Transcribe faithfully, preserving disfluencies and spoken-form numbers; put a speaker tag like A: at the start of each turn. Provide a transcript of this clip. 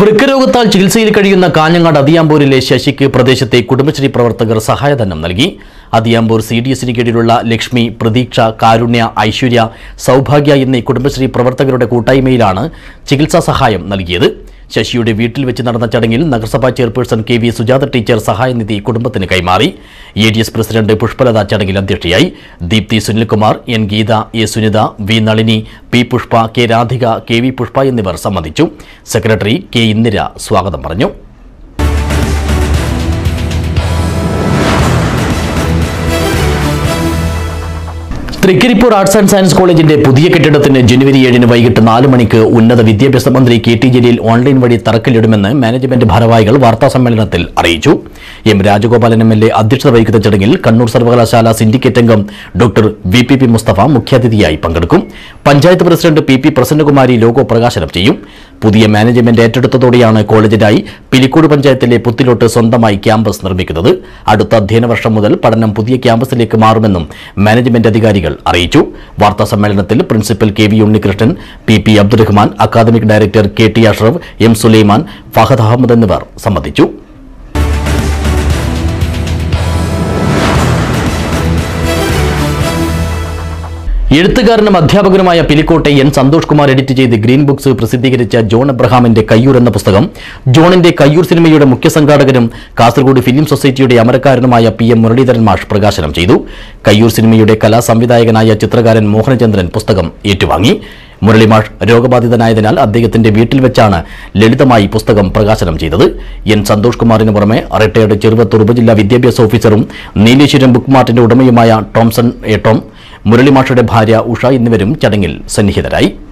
A: വൃക്കരോഗത്താൽ ചികിത്സയിൽ കഴിയുന്ന കാഞ്ഞങ്ങാട് അതിയാമ്പൂരിലെ ശശിക്ക് പ്രദേശത്തെ കുടുംബശ്രീ പ്രവർത്തകർ സഹായധനം നൽകി. അതിയാമ്പൂർ സി ഡി എസിന് കീഴിലുള്ള ലക്ഷ്മി, പ്രതീക്ഷ, കാരുണ്യ, ഐശ്വര്യ, സൗഭാഗ്യ എന്നീ കുടുംബശ്രീ പ്രവർത്തകരുടെ കൂട്ടായ്മയിലാണ് ചികിത്സാ സഹായം നൽകിയത്. ശശിയുടെ വീട്ടിൽ വെച്ച് നടന്ന ചടങ്ങിൽ നഗരസഭാ chairperson K V Sujatha teacher സഹായനിധി കുടുംബത്തിന് കൈമാറി. A D S president Pushpalatha ചടങ്ങിൽ അധ്യക്ഷയായി. Deepthi, Sunilkumar, N Geetha, A Sunitha, V Nalini, P Pushpa, K Radhika, K V Pushpa എന്നിവർ സംബന്ധിച്ചു. സെക്രട്ടറി കെ ഇന്ദിര സ്വാഗതം പറഞ്ഞു. തൃക്കരിപ്പൂർ ആർട്സ് ആൻഡ് സയൻസ് കോളേജിന്റെ പുതിയ കെട്ടിടത്തിന് ജനുവരി ഏഴിന് വൈകിട്ട് നാല് മണിക്ക് ഉന്നത വിദ്യാഭ്യാസ മന്ത്രി കെ ടി ജലീൽ ഓൺലൈൻ വഴി തറക്കല്ലിടുമെന്ന് മാനേജ്മെന്റ് ഭാരവാഹികൾ വാർത്താസമ്മേളനത്തിൽ അറിയിച്ചു. M Rajagopalan M L A അധ്യക്ഷത വഹിക്കുന്ന ചടങ്ങിൽ കണ്ണൂർ സർവകലാശാല സിൻഡിക്കേറ്റ് അംഗം doctor V P P Musthafa മുഖ്യാതിഥിയായി പങ്കെടുക്കും. Panchayat president P P Prasannakumari logo പ്രകാശനം ചെയ്യും. പുതിയ മാനേജ്മെന്റ് ഏറ്റെടുത്തതോടെയാണ് കോളേജിനായി പിലിക്കോട് പഞ്ചായത്തിലെ പുത്തിലോട്ട് സ്വന്തമായി ക്യാമ്പസ് നിർമ്മിക്കുന്നത്. അടുത്ത അധ്യയന വർഷം മുതൽ പഠനം പുതിയ ക്യാമ്പസിലേക്ക് മാറുമെന്നും മാനേജ്മെന്റ് അധികാരികൾ അറിയിച്ചു. വാർത്താ സമ്മേളനത്തിൽ principal K V Unnikrishnan, P P Abdurahman, academic director K T Ashraf, M Sulaiman, Fahad Ahammed എന്നിവർ സംബന്ധിച്ചു. എഴുത്തുകാരനും അധ്യാപകനുമായ പിലിക്കോട്ടെ എൻ സന്തോഷ് കുമാർ എഡിറ്റ് ചെയ്ത് ഗ്രീൻ ബുക്സ് പ്രസിദ്ധീകരിച്ച ജോൺ എബ്രഹാമിന്റെ കയ്യൂർ എന്ന പുസ്തകം ജോണിന്റെ കയ്യൂർ സിനിമയുടെ മുഖ്യ സംഘാടകനും കാസർഗോഡ് ഫിലിം സൊസൈറ്റിയുടെ അമരക്കാരനുമായ പി എം മുരളീധരൻ മാഷ് പ്രകാശനം ചെയ്തു. കയ്യൂർ സിനിമയുടെ കലാസംവിധായകനായ ചിത്രകാരൻ മോഹനചന്ദ്രൻ പുസ്തകം ഏറ്റുവാങ്ങി. മുരളി മാഷ് രോഗബാധിതനായതിനാൽ അദ്ദേഹത്തിന്റെ വീട്ടിൽ വെച്ചാണ് ലളിതമായി പുസ്തകം പ്രകാശനം ചെയ്തത്. എൻ സന്തോഷ് കുമാറിന് പുറമെ റിട്ടയർഡ് ചെറുവത്തൂർ ഉപജില്ലാ വിദ്യാഭ്യാസ ഓഫീസറും നീലേശ്വരം ബുക്ക് മാർട്ടിന്റെ ഉടമയുമായ ടോംസൺ എ ടോം, മുരളി മാഷയുടെ ഭാര്യ ഉഷ എന്നിവരും ചടങ്ങിൽ സന്നിഹിതരായി.